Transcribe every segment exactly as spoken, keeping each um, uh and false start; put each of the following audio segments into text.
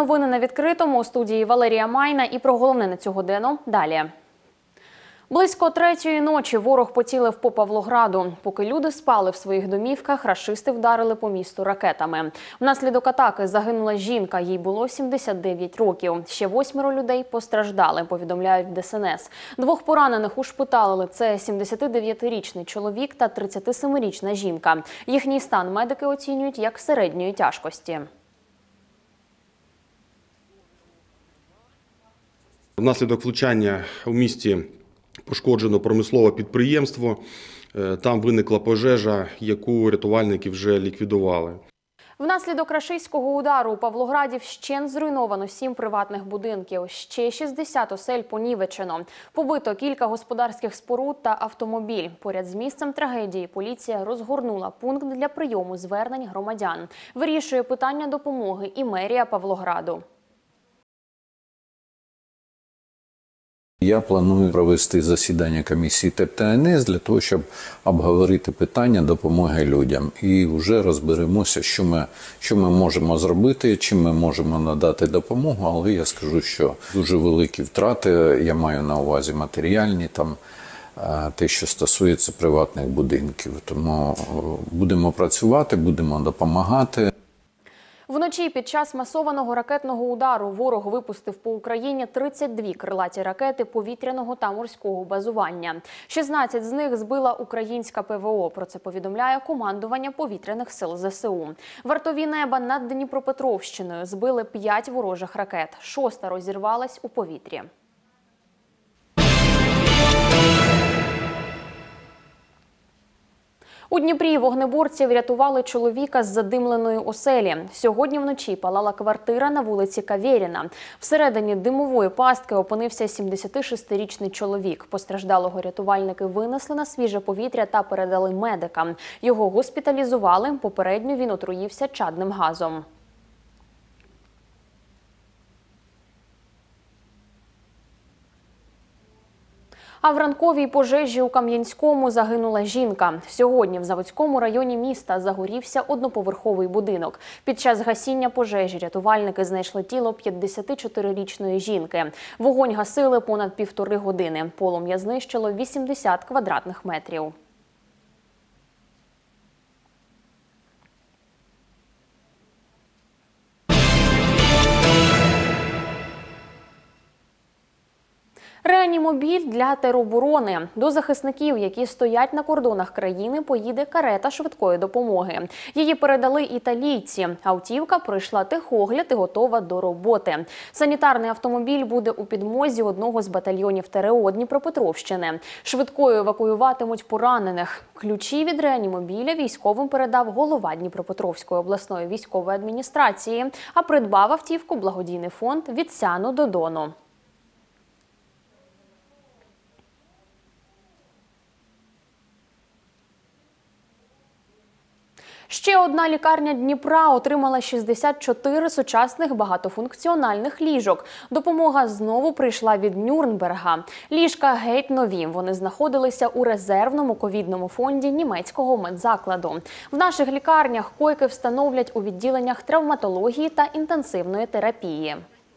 Новини на відкритому. У студії Валерія Майна. І про головне на цю годину далі. Близько третьої ночі ворог поцілив по Павлограду. Поки люди спали в своїх домівках, рашисти вдарили по місту ракетами. Внаслідок атаки загинула жінка, їй було сімдесят дев'ять років. Ще восьмеро людей постраждали, повідомляють в Де Ес Ен Ес. Двох поранених ушпиталили. Це сімдесятидев'ятирічний чоловік та тридцятисемирічна жінка. Їхній стан медики оцінюють як середньої тяжкості. Внаслідок влучання у місті пошкоджено промислове підприємство. Там виникла пожежа, яку рятувальники вже ліквідували. Внаслідок рашистського удару у Павлограді вщент зруйновано сім приватних будинків. Ще шістдесят осель понівечено. Побито кілька господарських споруд та автомобіль. Поряд з місцем трагедії поліція розгорнула пункт для прийому звернень громадян. Вирішує питання допомоги і мерія Павлограду. Я планую провести засідання комісії Т Е П та Ен Ес для того, щоб обговорити питання допомоги людям. І вже розберемося, що ми, що ми можемо зробити, чим ми можемо надати допомогу. Але я скажу, що дуже великі втрати, я маю на увазі матеріальні, там, те, що стосується приватних будинків. Тому будемо працювати, будемо допомагати. Вночі під час масованого ракетного удару ворог випустив по Україні тридцять дві крилаті ракети повітряного та морського базування. шістнадцять з них збила українська Пе Ве О. Про це повідомляє командування повітряних сил Зе Се У. Вартові неба над Дніпропетровщиною збили п'ять ворожих ракет. Шоста розірвалась у повітрі. У Дніпрі вогнеборці врятували чоловіка з задимленої оселі. Сьогодні вночі палала квартира на вулиці Кавєріна. Всередині димової пастки опинився сімдесятишестирічний чоловік. Постраждалого рятувальники винесли на свіже повітря та передали медикам. Його госпіталізували. Попередньо він отруївся чадним газом. А в ранковій пожежі у Кам'янському загинула жінка. Сьогодні в Заводському районі міста загорівся одноповерховий будинок. Під час гасіння пожежі рятувальники знайшли тіло п'ятдесятичотирирічної жінки. Вогонь гасили понад півтори години. Полум'я знищило вісімдесят квадратних метрів. Реанімобіль для тероборони. До захисників, які стоять на кордонах країни, поїде карета швидкої допомоги. Її передали італійці. Автівка пройшла техогляд і готова до роботи. Санітарний автомобіль буде у підмозі одного з батальйонів Те Ре О Дніпропетровщини. Швидкою евакуюватимуть поранених. Ключі від реанімобіля військовим передав голова Дніпропетровської обласної військової адміністрації, а придбав автівку благодійний фонд «Від сяну до дону». Ще одна лікарня Дніпра отримала шістдесят чотири сучасних багатофункціональних ліжок. Допомога знову прийшла від Нюрнберга. Ліжка геть нові. Вони знаходилися у резервному ковідному фонді німецького медзакладу. В наших лікарнях койки встановлять у відділеннях травматології та інтенсивної терапії.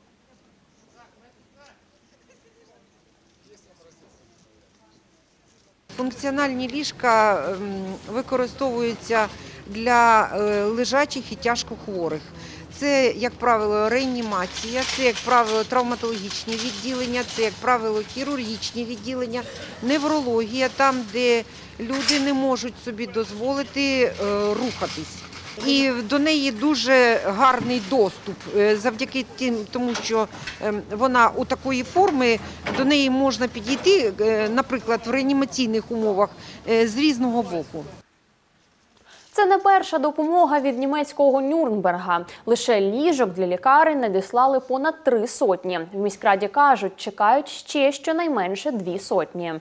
Функціональні ліжка використовуються для лежачих і тяжкохворих. Це, як правило, реанімація, це, як правило, травматологічні відділення, це, як правило, хірургічні відділення, неврологія, там, де люди не можуть собі дозволити рухатись. І до неї дуже гарний доступ, завдяки тому, що вона у такої форми, до неї можна підійти, наприклад, в реанімаційних умовах з різного боку. Це не перша допомога від німецького Нюрнберга. Лише ліжок для лікарень надіслали понад три сотні. В міськраді кажуть, чекають ще щонайменше дві сотні.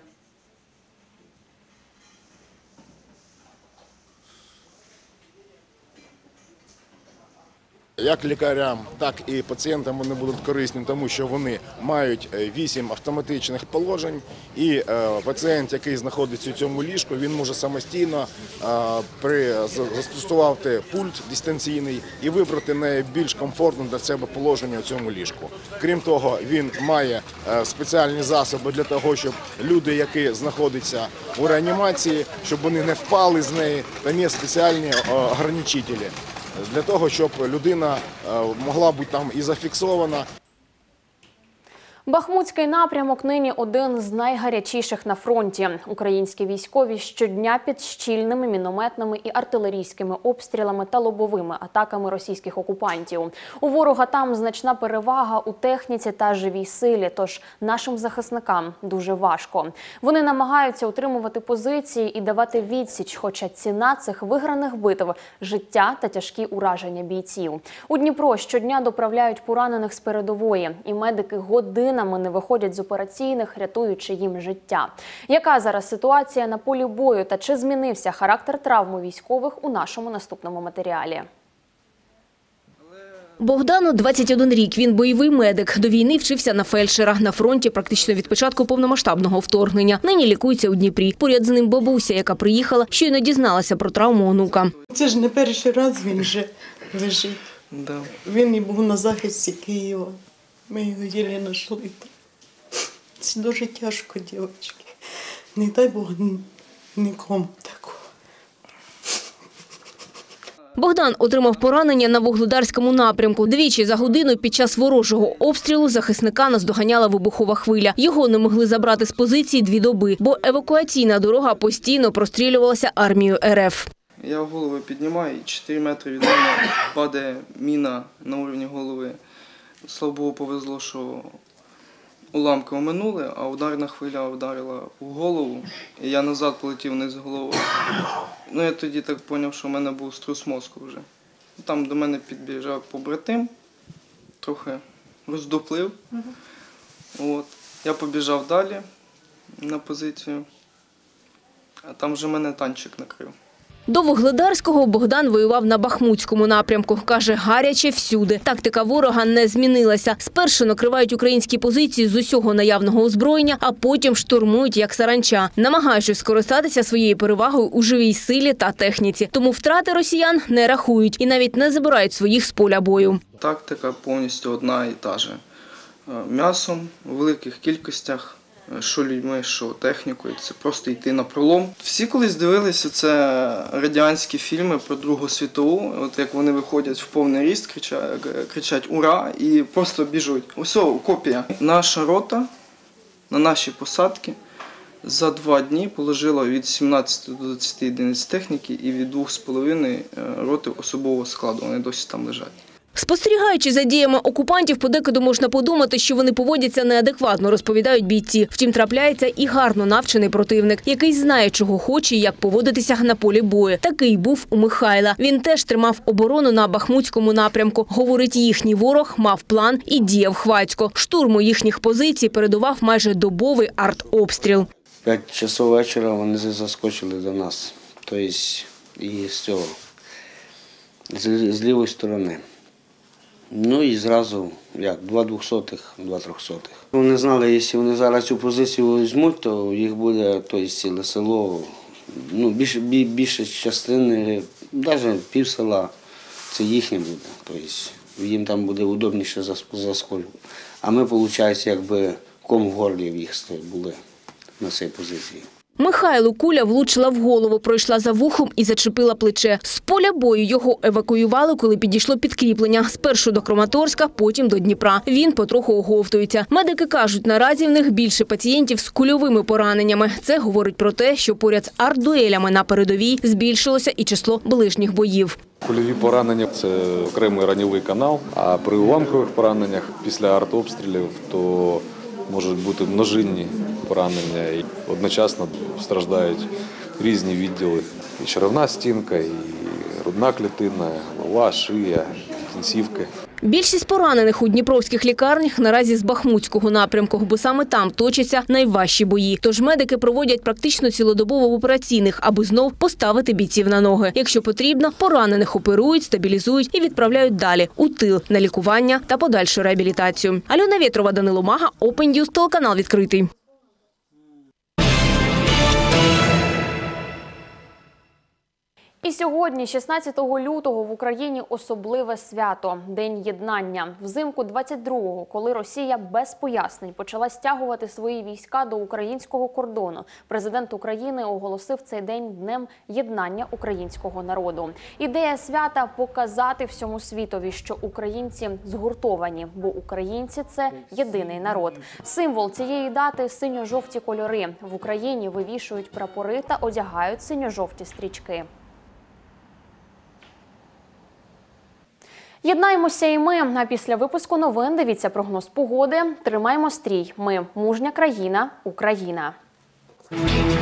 Як лікарям, так і пацієнтам вони будуть корисні, тому що вони мають вісім автоматичних положень, і пацієнт, який знаходиться у цьому ліжку, він може самостійно при застосувати пульт дистанційний і вибрати найбільш комфортне для себе положення у цьому ліжку. Крім того, він має спеціальні засоби для того, щоб люди, які знаходяться у реанімації, щоб вони не впали з неї, там є спеціальні ограничителі для того, щоб людина могла бути там і зафіксована. Бахмутський напрямок нині один з найгарячіших на фронті. Українські військові щодня під щільними мінометними і артилерійськими обстрілами та лобовими атаками російських окупантів. У ворога там значна перевага у техніці та живій силі, тож нашим захисникам дуже важко. Вони намагаються утримувати позиції і давати відсіч, хоча ціна цих виграних битв – життя та тяжкі ураження бійців. У Дніпро щодня доправляють поранених з передової, і медики годинами не виходять з операційних, рятуючи їм життя. Яка зараз ситуація на полі бою та чи змінився характер травм у військових – у нашому наступному матеріалі. Богдану двадцять один рік. Він бойовий медик. До війни вчився на фельдшера. На фронті практично від початку повномасштабного вторгнення. Нині лікується у Дніпрі. Поряд з ним бабуся, яка приїхала, щойно дізналася про травму онука. Це ж не перший раз він вже лежить. Да. Він і був на захисті Києва. Ми його єлі знайшли. Це дуже тяжко, дівчатки. Не дай Бог нікому такого. Богдан отримав поранення на Вугледарському напрямку. Двічі за годину під час ворожого обстрілу захисника наздоганяла вибухова хвиля. Його не могли забрати з позиції дві доби, бо евакуаційна дорога постійно прострілювалася армією РФ. Я голову піднімаю, і чотири метри від мене падає міна на уровні голови. Слава Богу, повезло, що уламки оминули, а ударна хвиля вдарила в голову, і я назад полетів вниз головою. Ну, я тоді так зрозумів, що в мене був струс мозку вже. Там до мене підбіжав побратим, трохи роздуплив. От. Я побіжав далі на позицію, а там вже мене танчик накрив. До Вугледарського Богдан воював на Бахмутському напрямку. Каже, гаряче всюди. Тактика ворога не змінилася. Спершу накривають українські позиції з усього наявного озброєння, а потім штурмують як саранча, намагаючись скористатися своєю перевагою у живій силі та техніці. Тому втрати росіян не рахують і навіть не забирають своїх з поля бою. Тактика повністю одна і та же. М'ясом у великих кількостях, що людьми, що технікою, це просто йти на пролом. Всі колись дивилися це радянські фільми про Другу світову, от як вони виходять в повний ріст, кричать, кричать «Ура!» і просто біжуть. Ось копія. Наша рота на наші посадки за два дні положила від сімнадцяти до двадцяти одиниць техніки і від двох з половиною роти особового складу. Вони досі там лежать. Спостерігаючи за діями окупантів, подекуди можна подумати, що вони поводяться неадекватно, розповідають бійці. Втім, трапляється і гарно навчений противник, який знає, чого хоче і як поводитися на полі бою. Такий був у Михайла. Він теж тримав оборону на Бахмутському напрямку. Говорить, їхній ворог мав план і діяв хвацько. Штурму їхніх позицій передував майже добовий артобстріл. П'ять часов вечора вони заскочили до нас, тобто і з цього, з, з лівої сторони. Ну і зразу, як, два двохсотих, два трьохсотих. Вони знали, якщо вони зараз цю позицію візьмуть, то їх буде, тобто, ціле село, ну, більше, більше частини, навіть пів села, це їхнє буде. Тобто, їм там буде удобніше заскочити. А ми, виходить, якби ком в горлі в їх були на цій позиції. Михайлу куля влучила в голову, пройшла за вухом і зачепила плече. З поля бою його евакуювали, коли підійшло підкріплення. Спершу до Краматорська, потім до Дніпра. Він потроху оговтується. Медики кажуть, наразі в них більше пацієнтів з кульовими пораненнями. Це говорить про те, що поряд з арт-дуелями на передовій збільшилося і число ближніх боїв. Кульові поранення – це окремий раньовий канал, а при уламкових пораненнях після артобстрілів то можуть бути множинні поранення і одночасно страждають різні відділи. І черевна стінка, і грудна клітина, голова, шия, кінцівки. Більшість поранених у дніпровських лікарнях наразі з Бахмутського напрямку, бо саме там точаться найважчі бої. Тож медики проводять практично цілодобово в операційних, аби знов поставити бійців на ноги. Якщо потрібно, поранених оперують, стабілізують і відправляють далі – у тил, на лікування та подальшу реабілітацію. Альона Вєтрова, Данило Мага, Open News, телеканал «Відкритий». І сьогодні, шістнадцятого лютого, в Україні особливе свято – День єднання. Взимку двадцять другого, коли Росія без пояснень почала стягувати свої війська до українського кордону, президент України оголосив цей день Днем єднання українського народу. Ідея свята – показати всьому світові, що українці згуртовані, бо українці – це єдиний народ. Символ цієї дати – синьо-жовті кольори. В Україні вивішують прапори та одягають синьо-жовті стрічки. Єднаємося і ми. А після випуску новин дивіться прогноз погоди. Тримаємо стрій. Ми – мужня країна, Україна.